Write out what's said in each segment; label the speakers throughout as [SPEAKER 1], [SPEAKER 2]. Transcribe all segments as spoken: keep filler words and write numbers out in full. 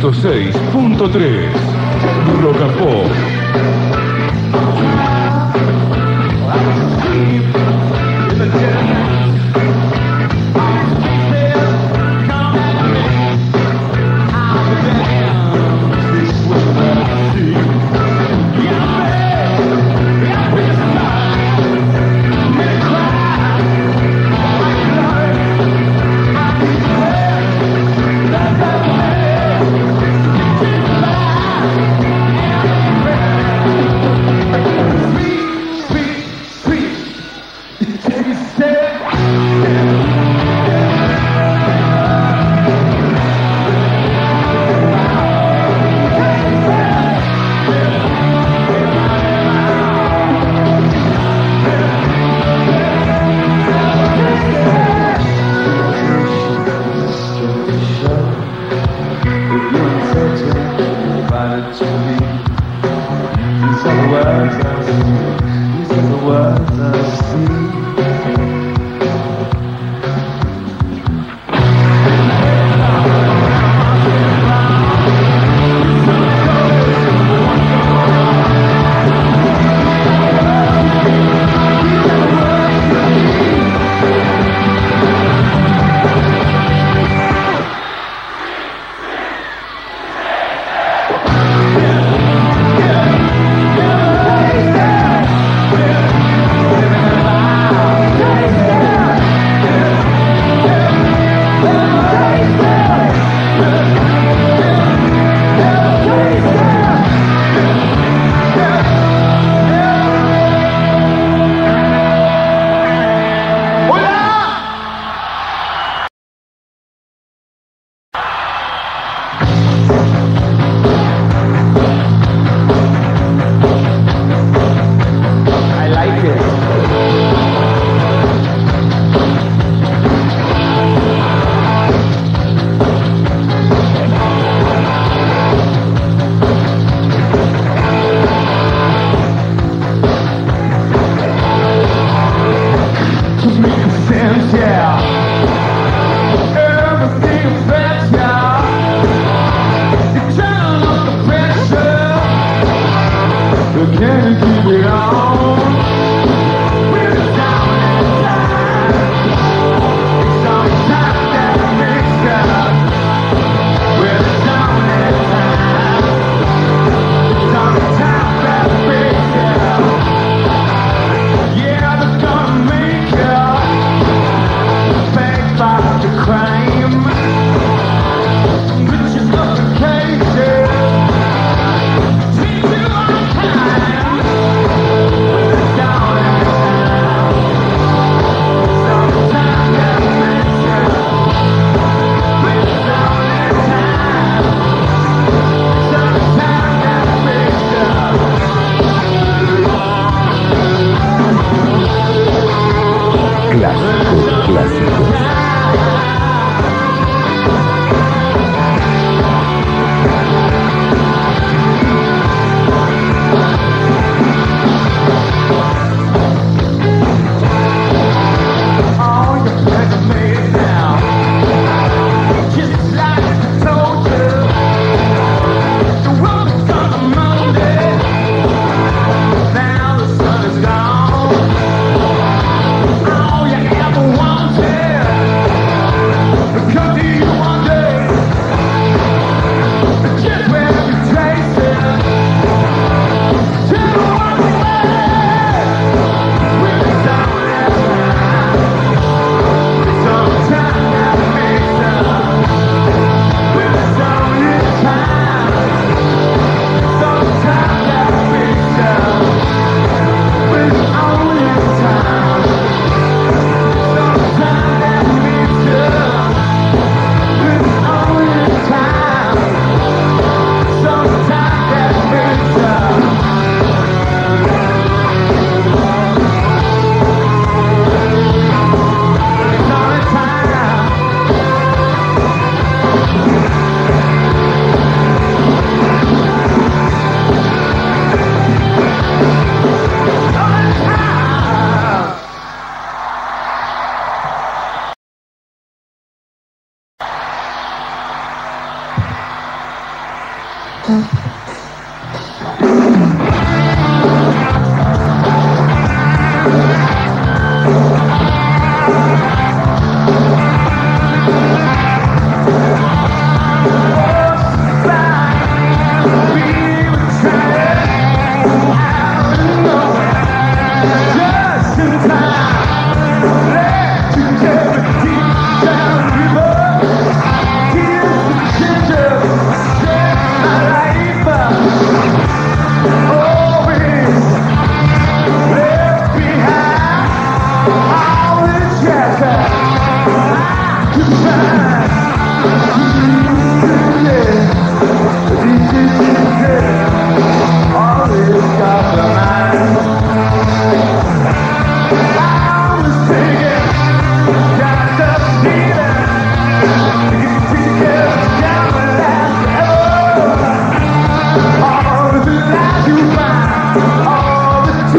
[SPEAKER 1] ciento seis punto tres. Rock and Pop.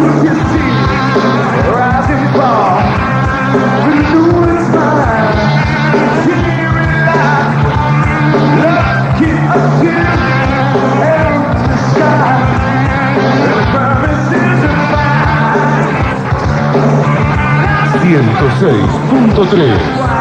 [SPEAKER 1] ciento seis punto tres.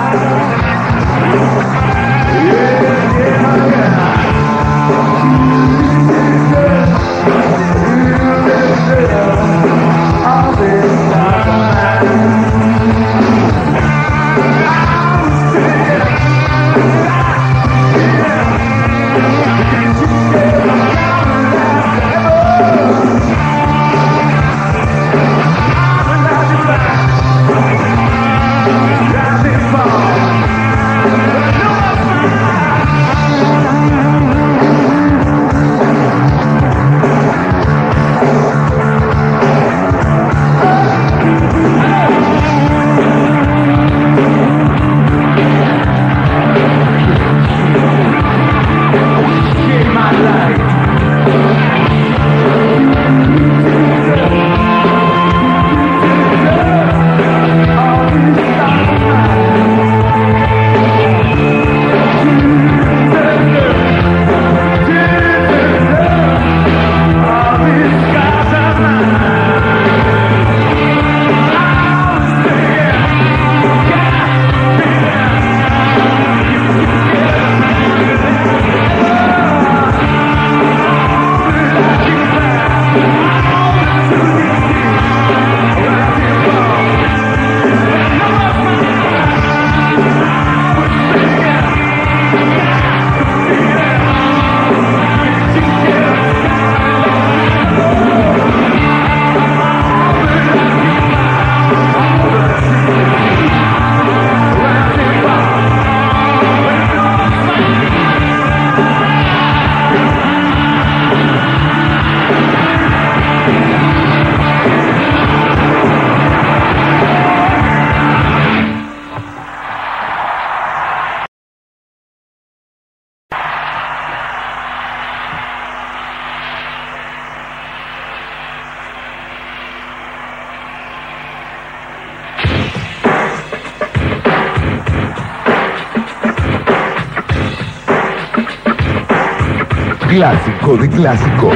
[SPEAKER 1] Clásico de clásicos.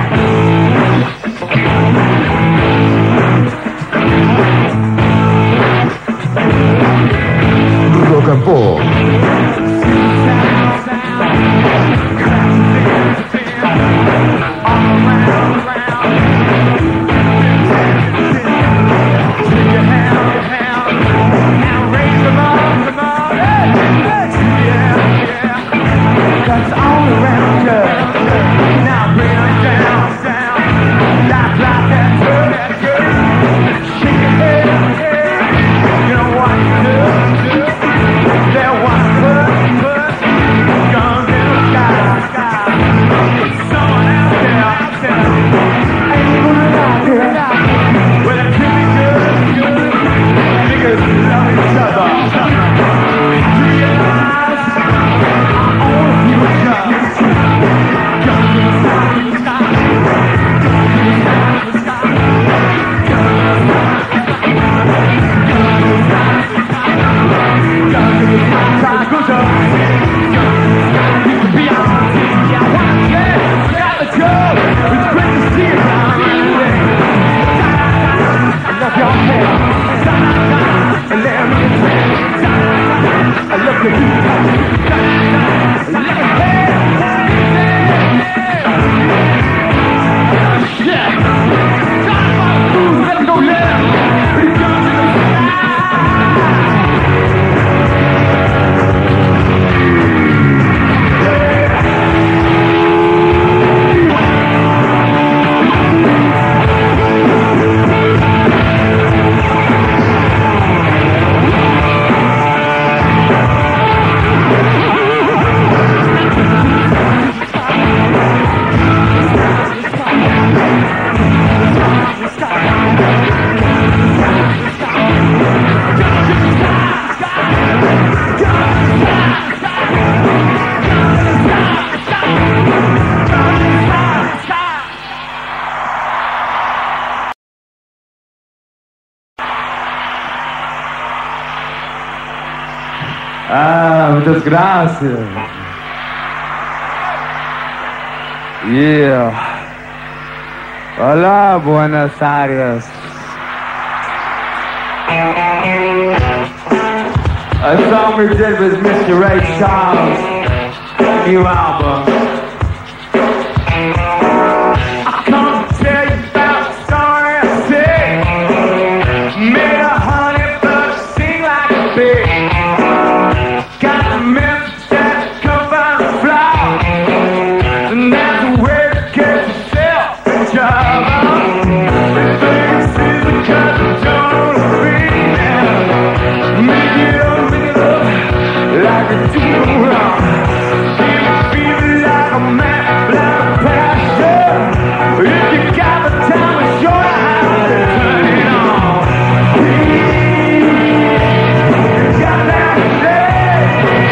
[SPEAKER 1] Rock and Pop.
[SPEAKER 2] Ah, muchas gracias. Yeah. Hola, Buenos Aires. A song we did with Mister Ray Charles, new album. I come to tell you about the story I see. Made a honey bug sing like a bee. Got the message that come from the flower, and that's the way to get yourself in trouble. They think this is because you don't feel it. Make it up, make it up, like a two wrong. Give me fever like a man, like a passion. If you got the time, I'll show you how to turn it on. You got that day.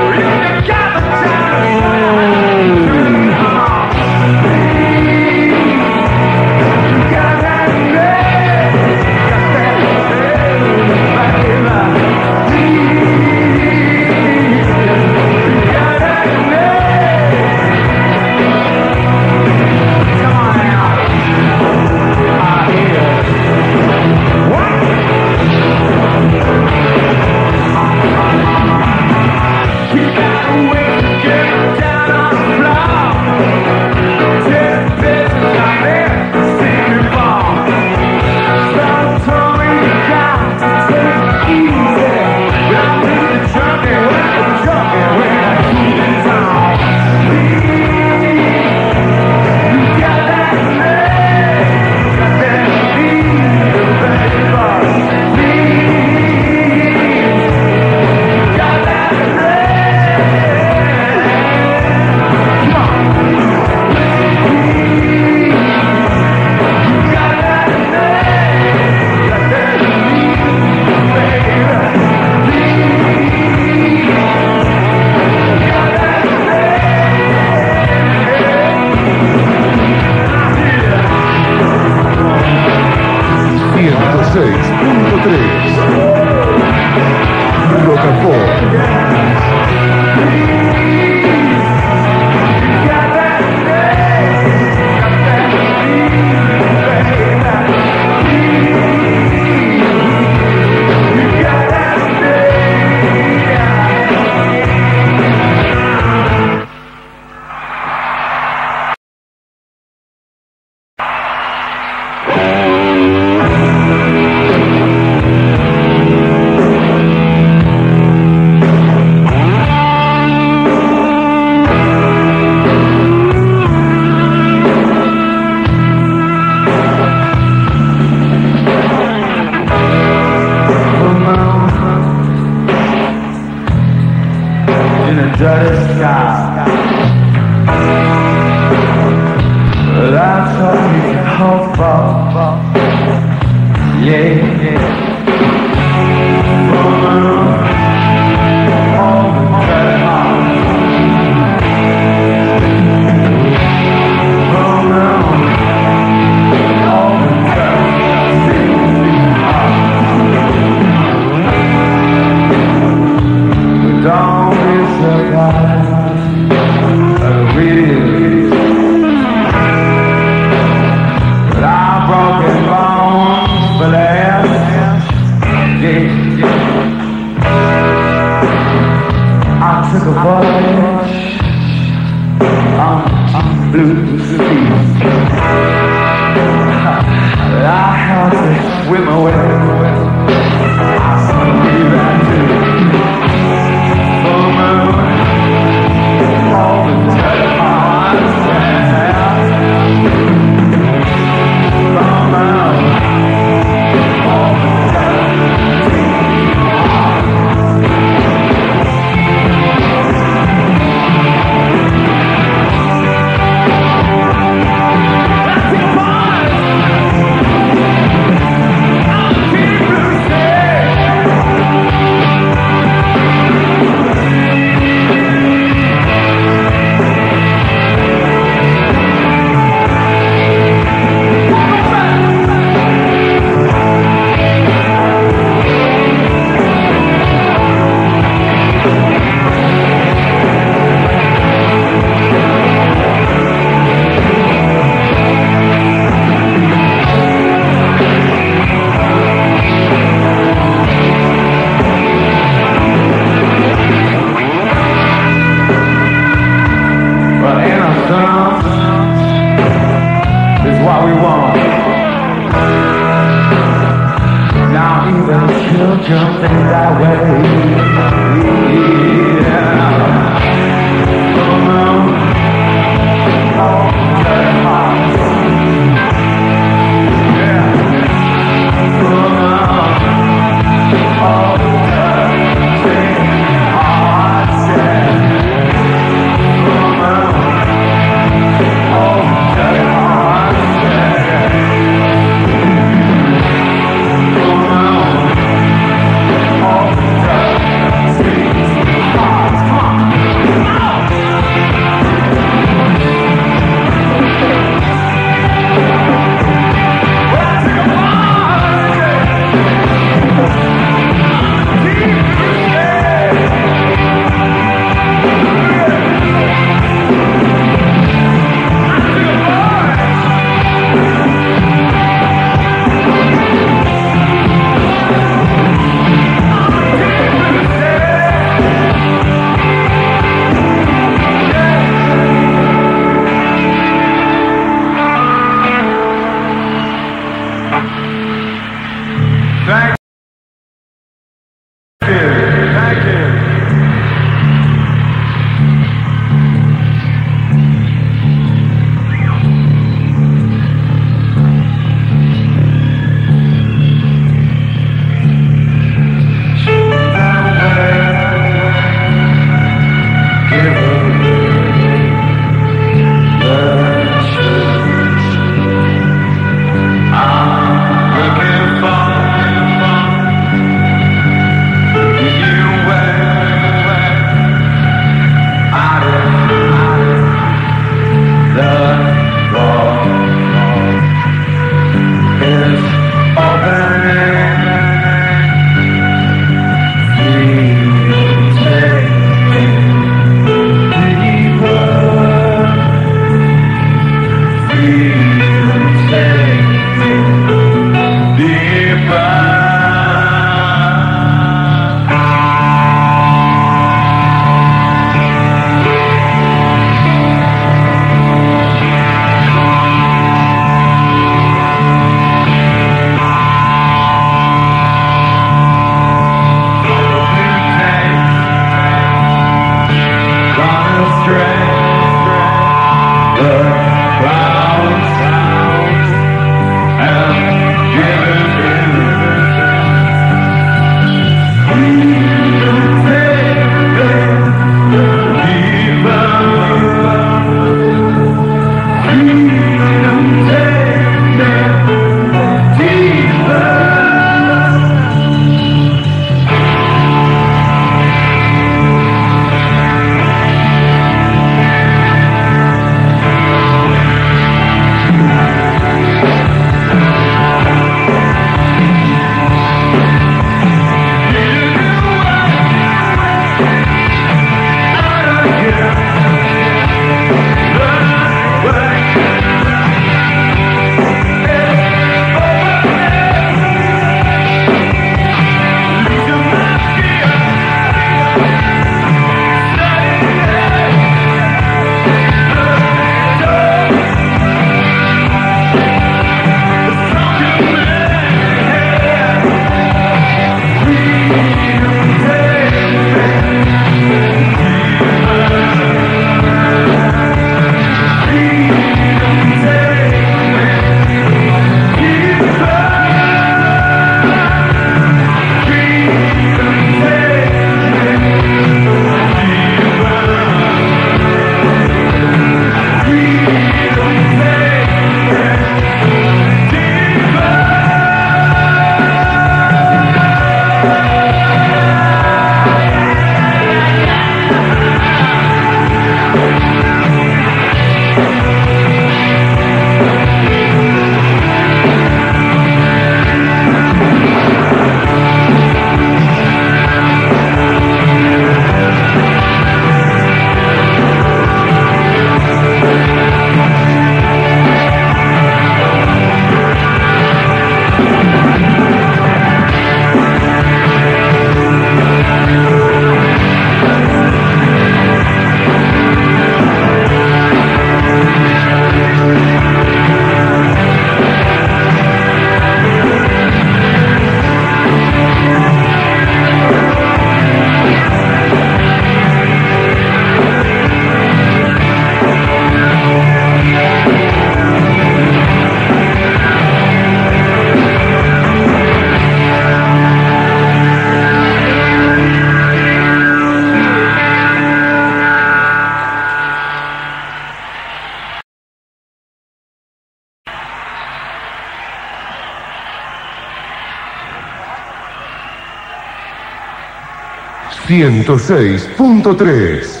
[SPEAKER 1] ciento seis punto tres.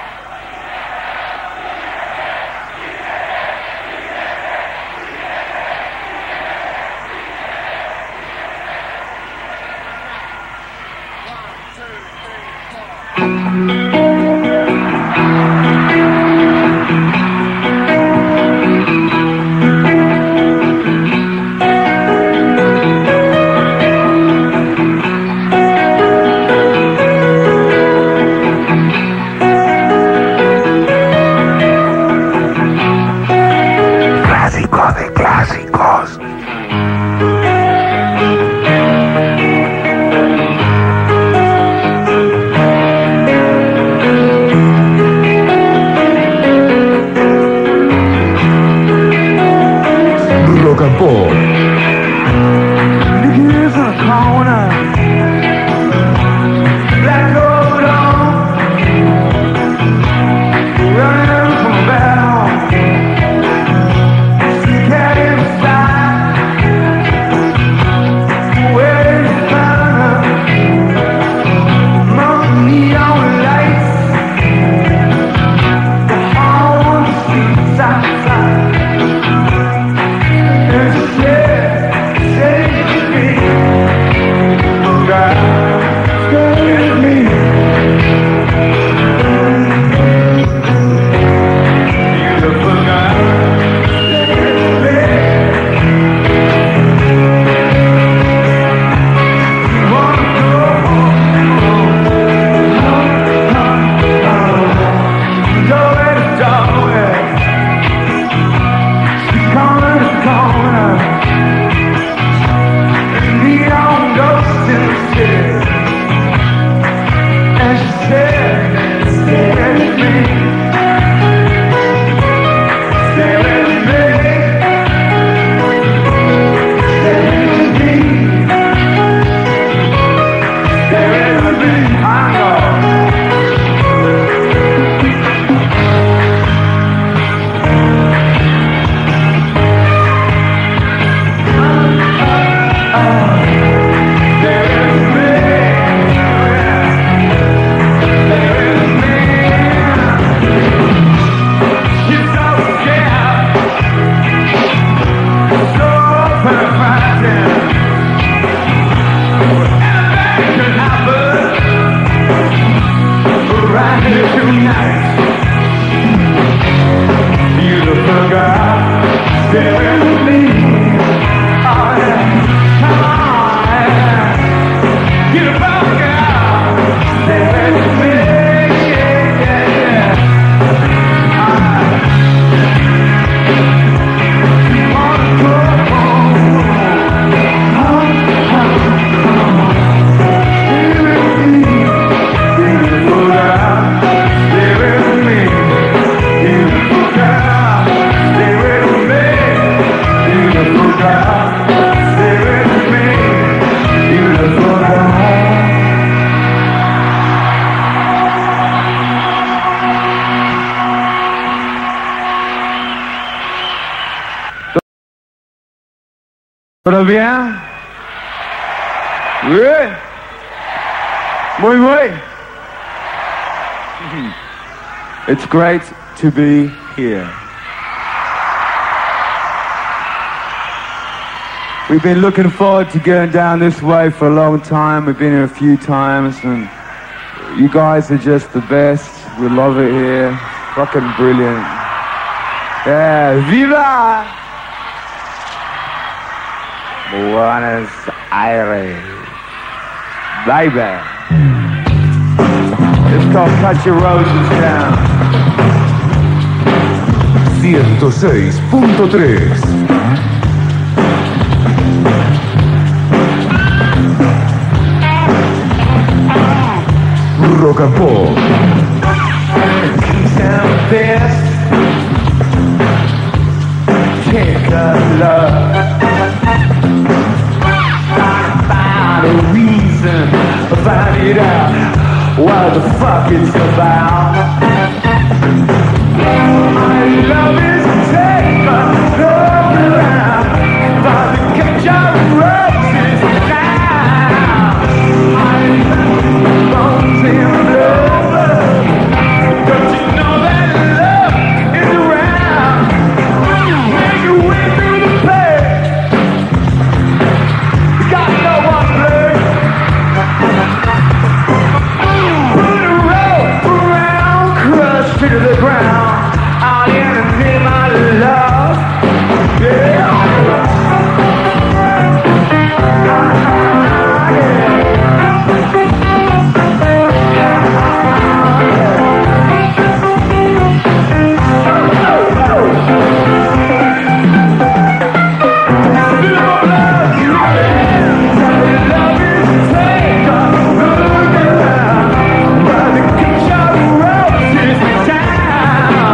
[SPEAKER 3] ¿Todo bien? Bien. Muy bien. It's great to be here. We've been looking forward to going down this way for a long time. We've been here a few times, and you guys are just the best. We love it here. Fucking brilliant. Yeah, viva! Buenos Aires, baby. It's called Cut Your Roses Down.
[SPEAKER 1] ciento seis punto tres. Rock and Pop.
[SPEAKER 2] Take a look. Find a reason, find it out what the fuck it's about. My love is a taker, love around, but the catch of roses down. I love the bones in to the ground. All in the name of love. Yeah. Down.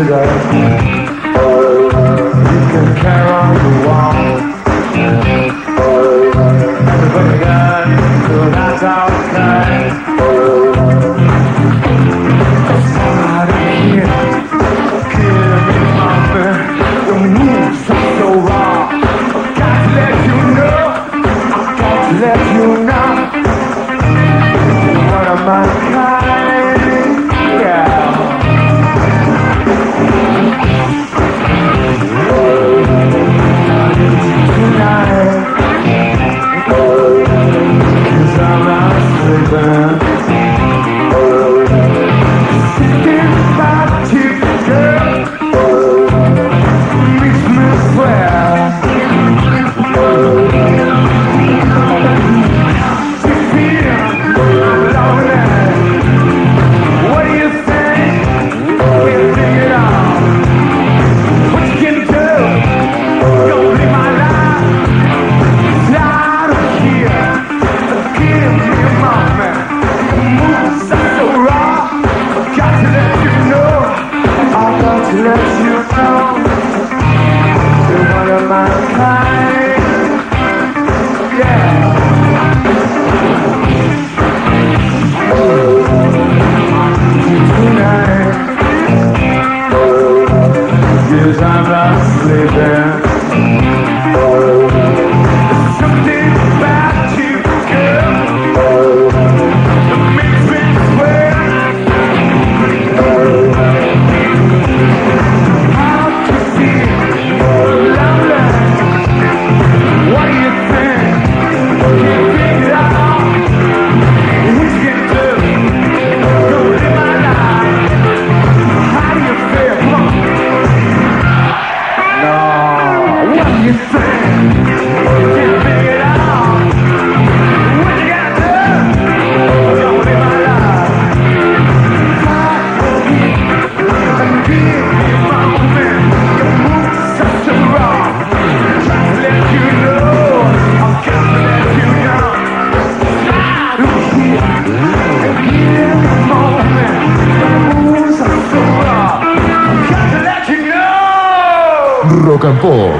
[SPEAKER 3] today. You can carry on the wall. Everybody got so that's okay. Somebody here, kill me, mama. The moves are so raw. Got to let you know. I got to let you know. What am I kind? Yeah. Tonight, 'cause I'm not sleeping. Thinking about you, girl. Makes me swear. You feel lonely. What do you think? We'll figure it out. What you can do? Don't live my life. Out of here. Give me a moment. The moves are so raw. Got to let you know. I got to let you know. You're one of my kind. Yeah. Tonight, 'cause I'm not sleeping. Something about you, girl, that makes me swear. How to feel lonely. What do you think? Can't figure it out. What you can do? Go live my life. How do you feel? Come on. No, what do you think? You can't figure it out. What you gotta do? Go live my life. And give me a moment. Your moves are so wrong. Try to let you know. I'm gonna let you know. Out of here. And give me a moment. Your moves are so wrong. I'm gonna let you know.
[SPEAKER 1] Rock and Pop.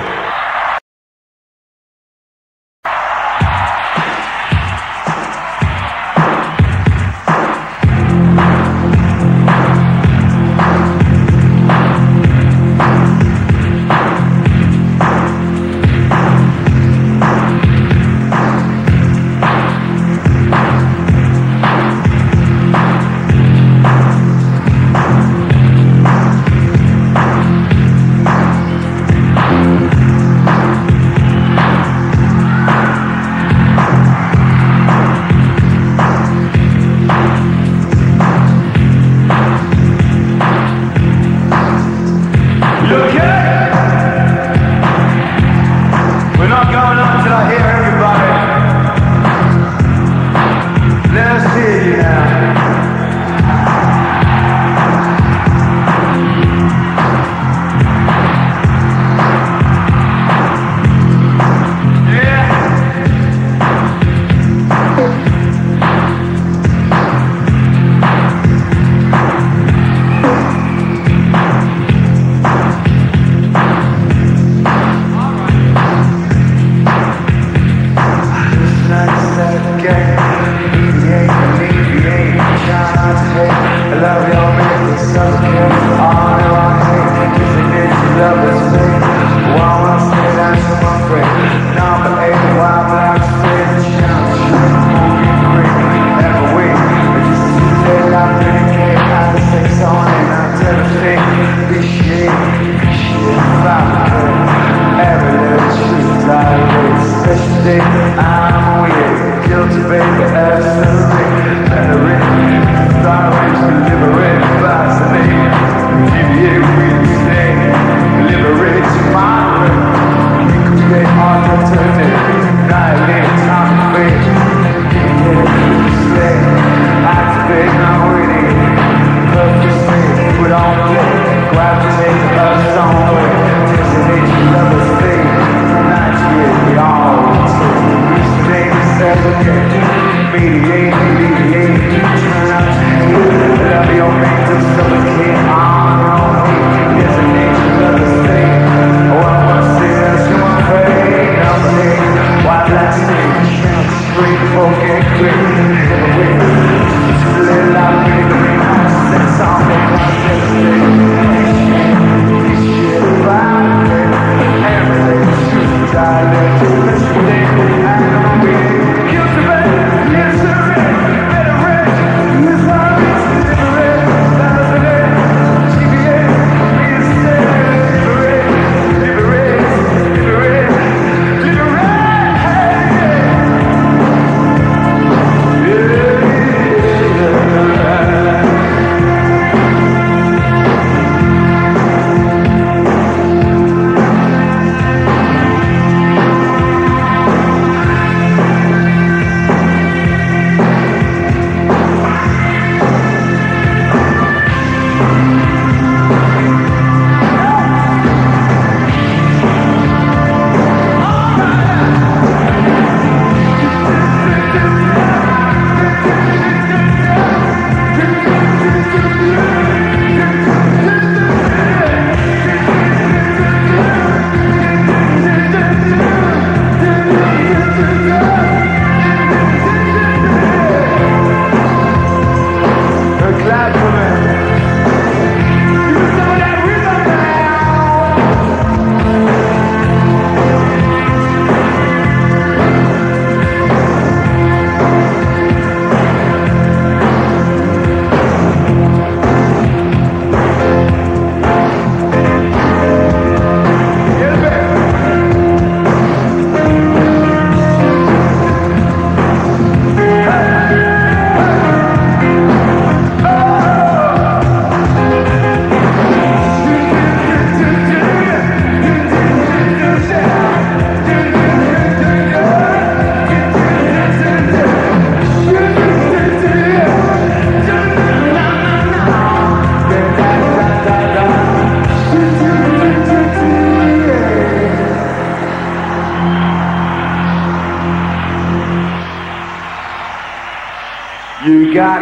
[SPEAKER 3] Mediate, mediate, turn out to love your mate to suffocate on your own.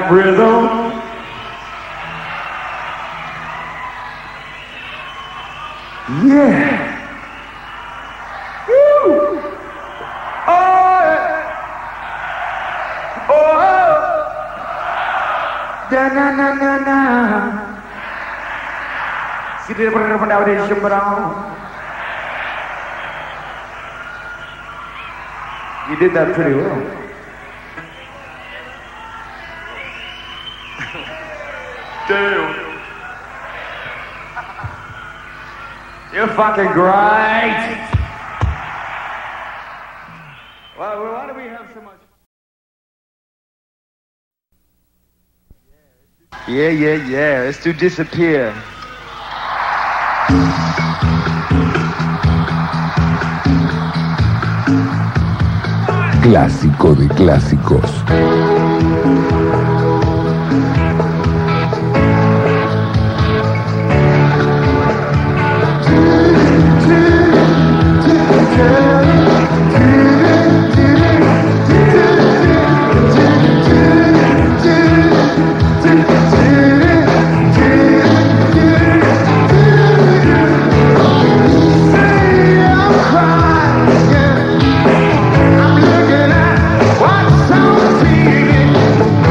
[SPEAKER 2] rap rhythm. Yeah. Woo. Oh. Oh. Da na na na na. See the foundation brown. You did that pretty well. Damn. You're fucking great. Well, why do we have so much? Yeah, yeah, yeah. Let's do Disappear.
[SPEAKER 1] Clásico de clásicos.
[SPEAKER 2] I'm looking at what's on T V.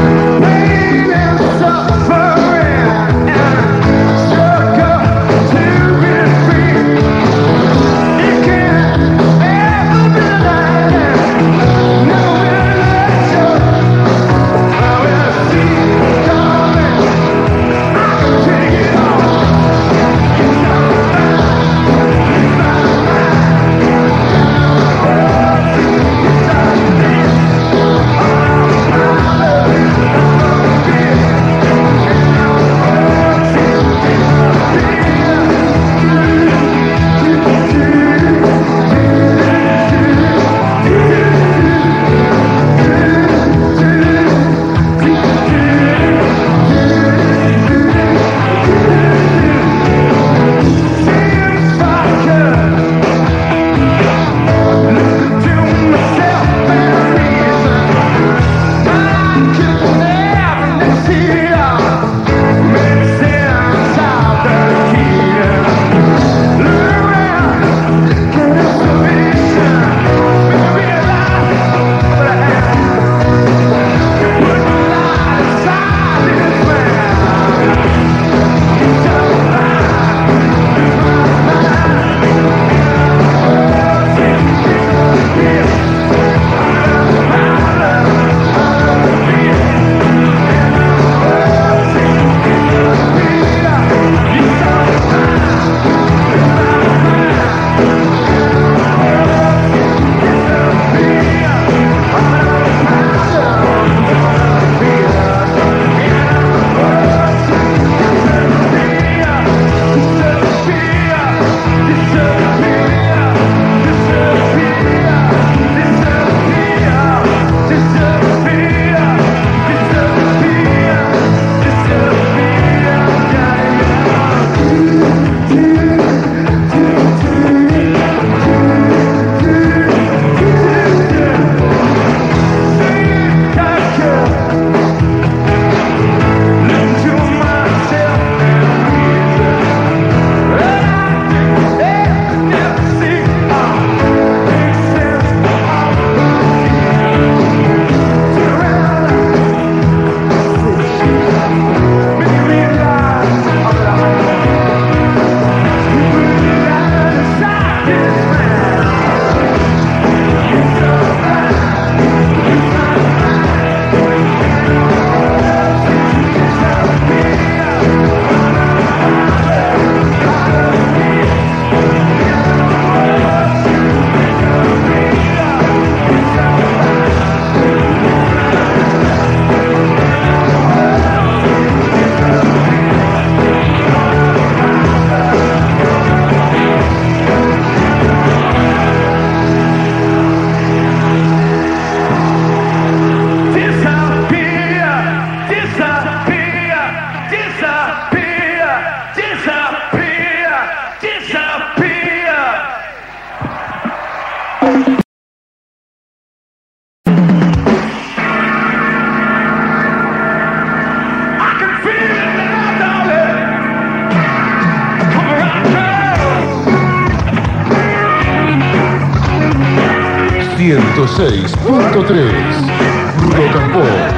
[SPEAKER 1] ciento seis punto tres Rock and Pop.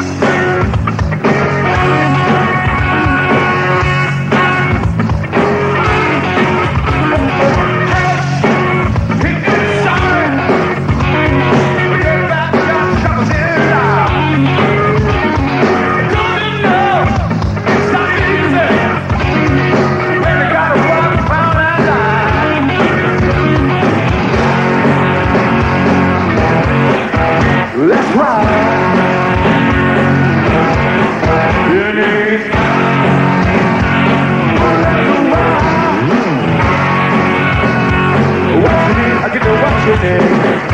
[SPEAKER 2] That's right. You need. What you need, I get to what you need.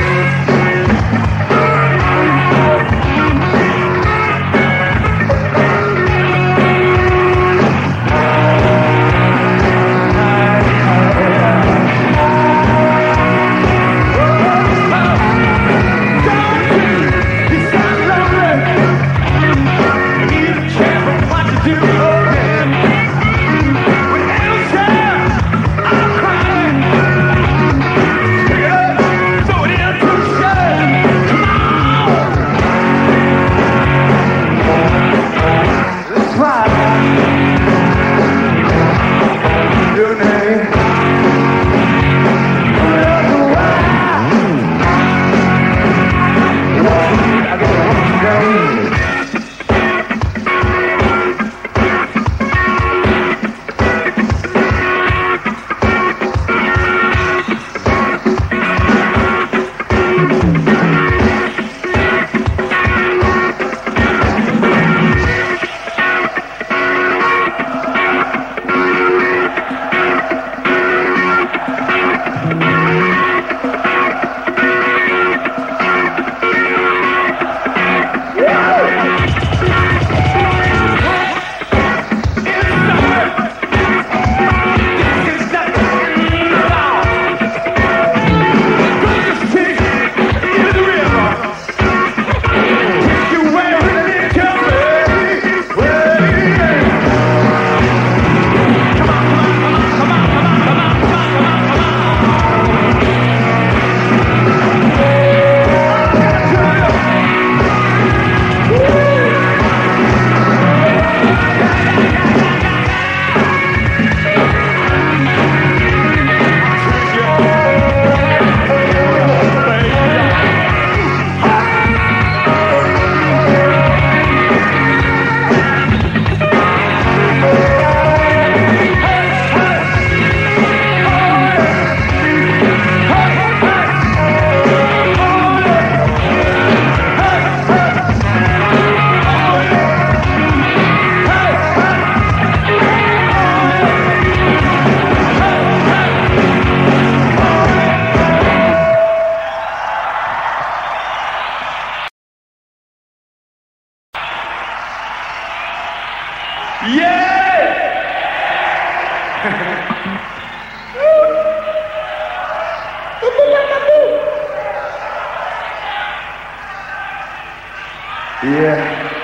[SPEAKER 3] Yeah.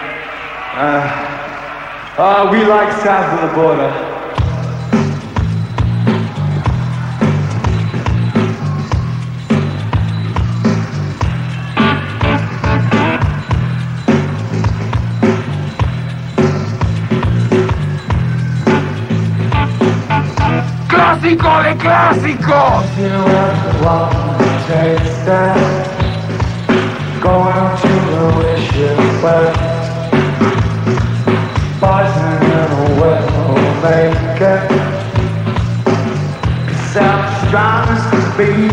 [SPEAKER 3] Uh, uh, we like south of the border.
[SPEAKER 2] ¡Clásico de clásicos!
[SPEAKER 3] You ever want to taste that? Going to the wish you well. Poison in a well make it. Cause I'm strong as can be.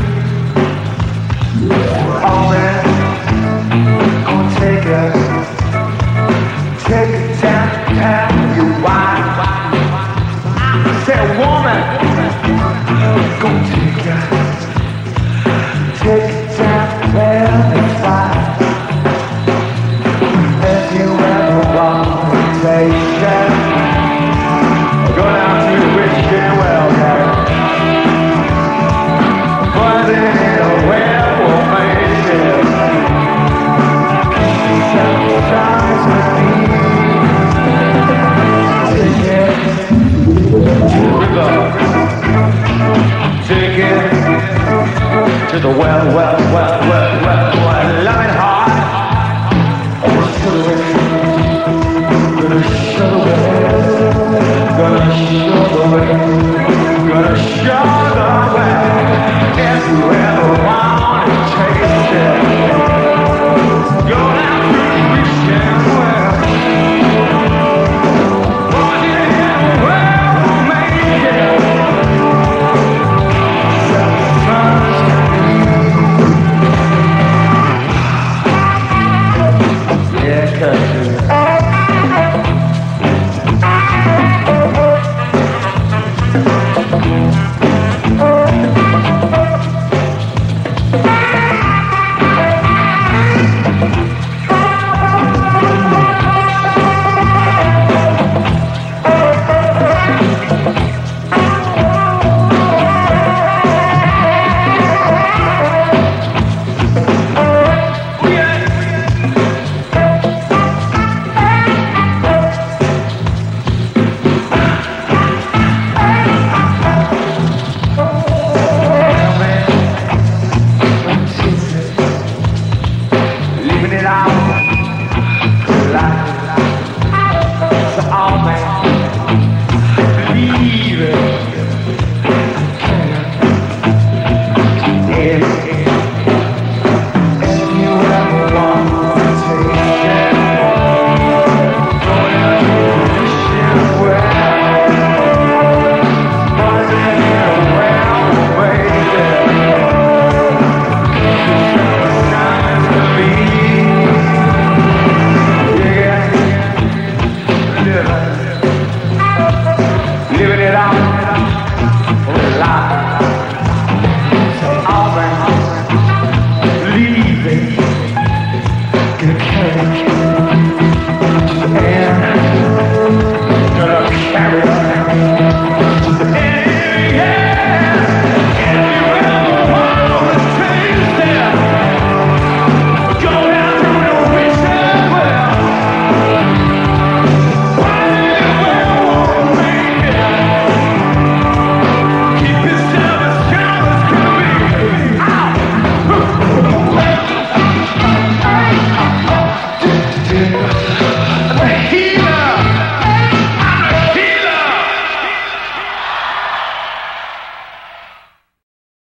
[SPEAKER 3] Oh man, gonna take it. Take it down to tell you why. Say woman, gonna take it. Take it down to tell you why. If you ever want to taste it, go down to the wishing well, girl. Put it in a well, we'll make it. Sometimes with me, take it to the river, take it to the well, well, well, well, well.